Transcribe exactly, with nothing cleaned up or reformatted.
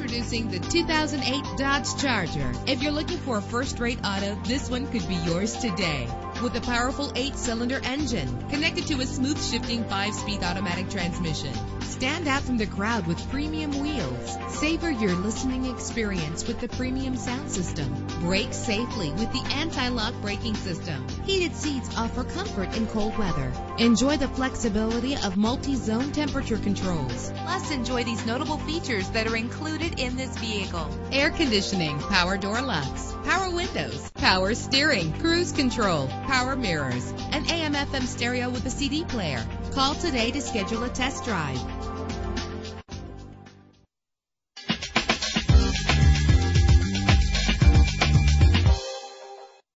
Introducing the two thousand eight Dodge Charger. If you're looking for a first-rate auto, this one could be yours today. With a powerful eight-cylinder engine connected to a smooth shifting five-speed automatic transmission. Stand out from the crowd with premium wheels. Savor your listening experience with the premium sound system. Brake safely with the anti-lock braking system. Heated seats offer comfort in cold weather. Enjoy the flexibility of multi-zone temperature controls. Plus, enjoy these notable features that are included in this vehicle: air conditioning, power door locks, power windows, power steering, cruise control, power mirrors, an A M F M stereo with a C D player. Call today to schedule a test drive.